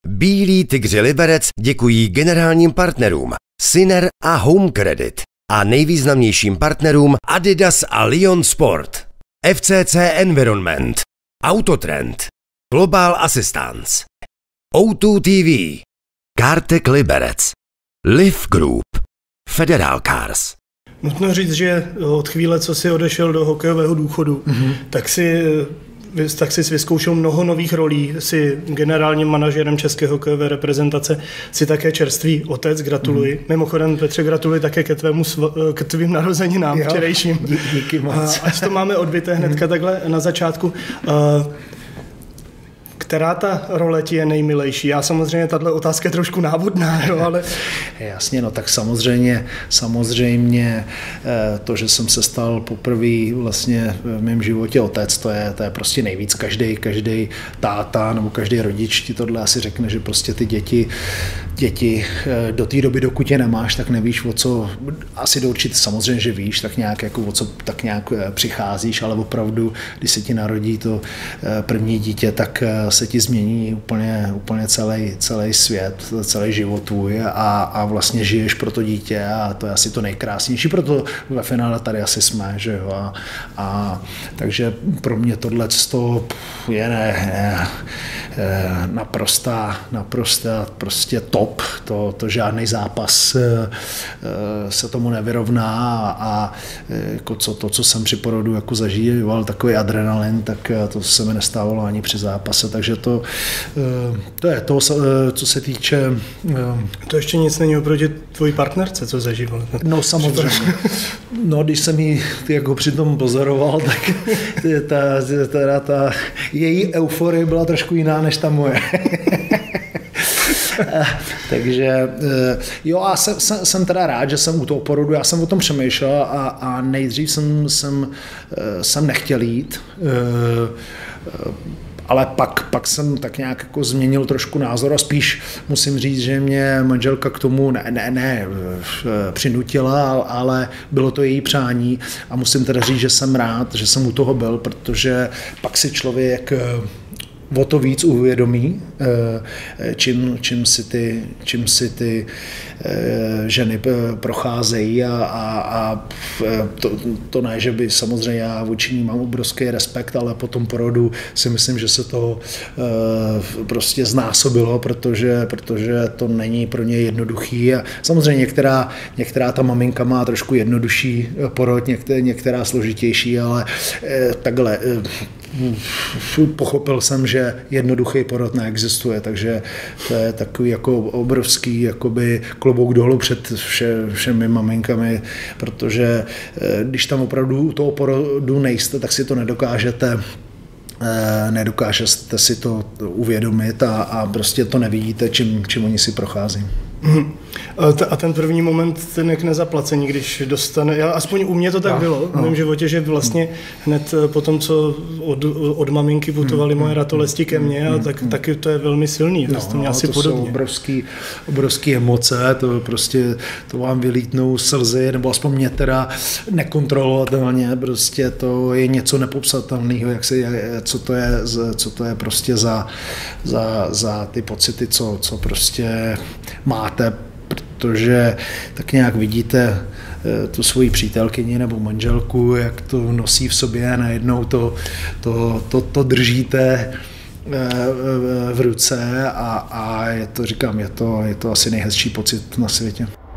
Bílí tygři Liberec děkují generálním partnerům Syner a Home Credit a nejvýznamnějším partnerům Adidas a Lyon Sport, FCC Environment, Autotrend, Global Assistance, O2 TV, Kartek Liberec, Live Group, Federal Cars. Nutno říct, že od chvíle, co si odešel do hokejového důchodu, tak si vyzkoušel mnoho nových rolí, si generálním manažerem české hokejové reprezentace, si také čerstvý otec, gratuluji. Mimochodem, Petře, gratuluji také ke tvým narozeninám včerejším. Díky moc. Ať to máme odbyté hnedka takhle na začátku. Která ta role ti je nejmilejší? Já samozřejmě, tato otázka je trošku návodná, jo, ale... Jasně, no tak samozřejmě to, že jsem se stal poprvé vlastně v mém životě otec, to je prostě nejvíc. Každý táta nebo každý rodič ti tohle asi řekne, že prostě ty děti do té doby, dokud je nemáš, tak nevíš, o co, asi do určitě samozřejmě, že víš, tak nějak jako o co tak nějak přicházíš, ale opravdu, když se ti narodí to první dítě, tak se ti změní úplně celý svět, celý život tvůj a vlastně žiješ pro to dítě a to je asi to nejkrásnější, proto ve finále tady asi jsme, že jo, a takže pro mě tohle je naprostá prostě top, to žádný zápas se tomu nevyrovná a jako co jsem při porodu jako zažíval, takový adrenalin, tak to se mi nestávalo ani při zápase, takže to je to, co se týče... To ještě nic není oproti tvojí partnerce, co zažíval. No samozřejmě. No, když jsem ji jako přitom pozoroval, tak ta její euforie byla trošku jiná než ta moje. Takže jo, a jsem teda rád, že jsem u toho porodu, já jsem o tom přemýšlel a nejdřív jsem nechtěl jít, ale pak jsem tak nějak jako změnil trošku názor a spíš musím říct, že mě manželka k tomu ne přinutila, ale bylo to její přání a musím teda říct, že jsem rád, že jsem u toho byl, protože pak si člověk o to víc uvědomí, čím si ty ženy procházejí a to ne, že by samozřejmě já vůči ní mám obrovský respekt, ale po tom porodu si myslím, že se to prostě znásobilo, protože to není pro ně jednoduchý a samozřejmě některá ta maminka má trošku jednodušší porod, některá složitější, ale takhle pochopil jsem, že jednoduchý porod neexistuje, takže to je takový jako obrovský jakoby klobouk dolů před všemi maminkami, protože když tam opravdu u toho porodu nejste, tak si to nedokážete si to uvědomit a prostě to nevidíte, čím oni si prochází. A ten první moment, ten jak nezaplacení, když dostane, aspoň u mě to tak bylo v mém životě, že vlastně hned po tom, co od maminky putovaly moje ratolesti ke mně, taky to je velmi silný, to mě asi podobně. Jsou obrovský emoce, to vám vylítnou slzy, nebo aspoň mě teda nekontrolovatelně, prostě to je něco nepopsatelného, co to je prostě za ty pocity, co prostě máte, protože tak nějak vidíte tu svoji přítelkyni nebo manželku, jak to nosí v sobě, najednou to držíte v ruce a je to asi nejhezčí pocit na světě.